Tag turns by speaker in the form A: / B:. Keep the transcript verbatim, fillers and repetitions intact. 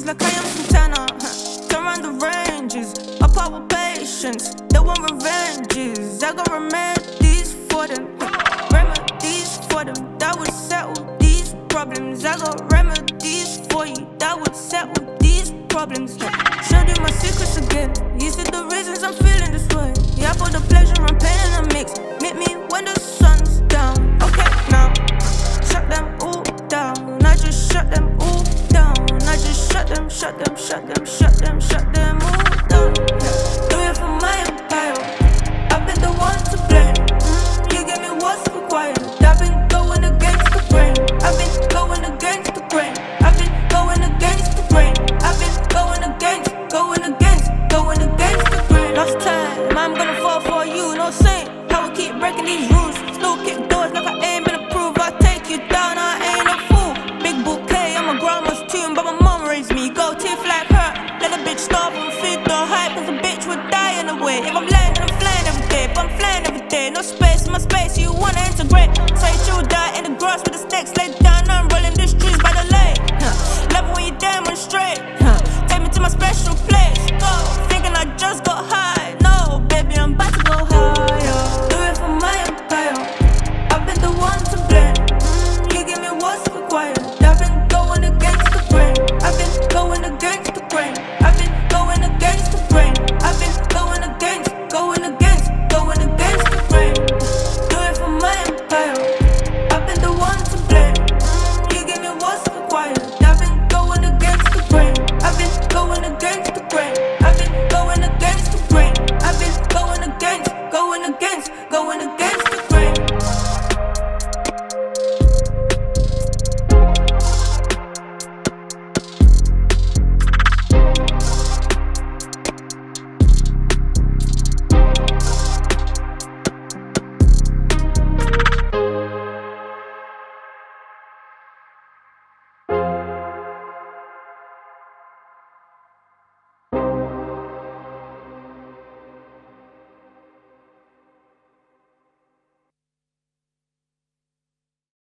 A: moves like I am Santana. Turn around the ranges, I part with patience. They want revenges, I got remedies for them. Remedies for them, that would settle these problems. I got remedies for you, that would settle these problems. Showed you my secrets again, you see the reasons I'm feeling this way. Yeah, I put the pleasure and pain in a mix. Meet me when the sun's down. Okay, now shut them all down. I just shut them all down. I just shut them, shut them, shut them, shut them, shut them all down. Do it for my empire. I've been the one to blame. Mm, you give me what's required. I've been going against the grain. I've been going against the grain. I've been going against the grain. I've been going against, going against, going against the grain. Last time I'm gonna fall for you, no saying how we keep breaking these rules. Still kick doors like I ain't been approved. I take you down, I ain't a fool. Big bouquet, I'm a grandma's tune, but my mom raised me. Go teeth like her, let a bitch starve and feed the hype, cause a bitch would die in the way. If I'm lying, then I'm flying every day, but I'm flying every day. No space in my space, you wanna integrate. Say you will die in the grass with the snakes laid down. I'm rolling these trees by the lake. Huh. Love it when you demonstrate. Huh. Take me to my special place. Go, thinking I just got high. No, baby, I'm about to go higher. Do it for my empire. I've been the one to blame. Mm, you give me what's required.